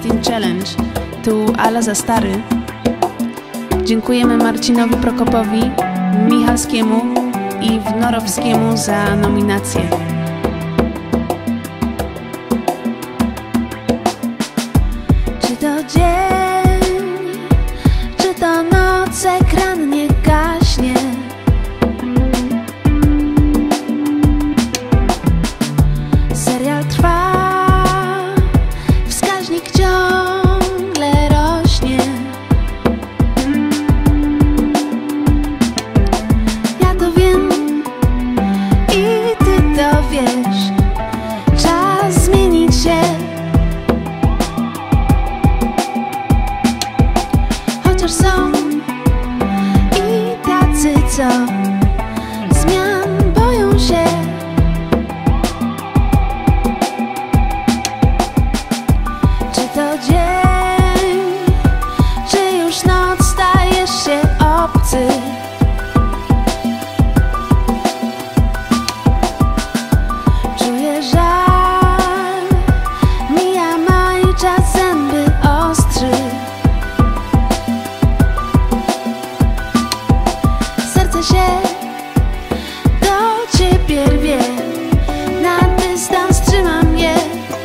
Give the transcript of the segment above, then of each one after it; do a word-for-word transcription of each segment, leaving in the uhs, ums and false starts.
dziewiętnaście Challenge. Tu Ala za stary. Dziękujemy Marcinowi Prokopowi, Michalskiemu i Wnorowskiemu za nominację. Czy to dzień, czy to noc, ekran nie gaśnie. Serial trwa, wskaźnik ciągle rośnie. Ja to wiem i ty to wiesz. Czas zmienić się. Chociaż są i tacy, co zmian boją się. Czy to dzień, czy już noc, stajesz się obcy? Czuję żal, mija maj, czas zęby ostrzy. Serce się do ciebie rwie, na dystans trzymam je.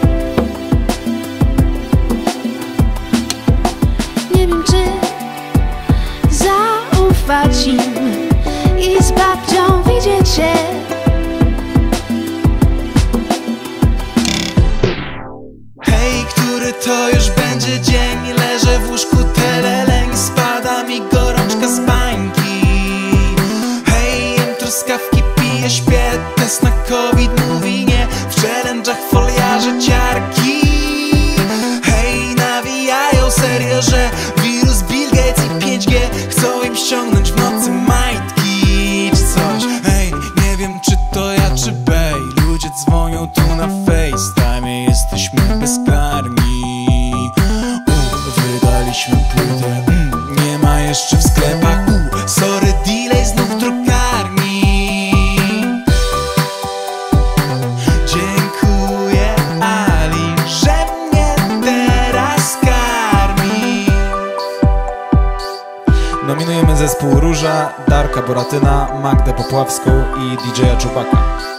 Nie wiem, czy zaufać im i z babcią widzieć się. Hej, który to już będzie dzień? Leżę w łóżku, teleleń, spada mi gorączka z bańki. Hej, jem truskawki, piję, śpię, test na COVID mówi nie. W challenge'ach foliarze ciarki. Hej, nawijają serio, że wirus, Bill Gates i pięć G chcą im ściągnąć w nocy majtki czy coś. Hej, nie wiem, czy to ja, czy bej. Ludzie dzwonią tu na FaceTime, jesteśmy bezkarni. U, wydaliśmy płytę, mm, nie ma jeszcze w sklepach. U, sorry, delay znów w drukarni. Dziękuję Ali, że mnie teraz karmi. Nominujemy zespół Róża, Darka Boratyna, Magdę Popławską i D J a Czubaka.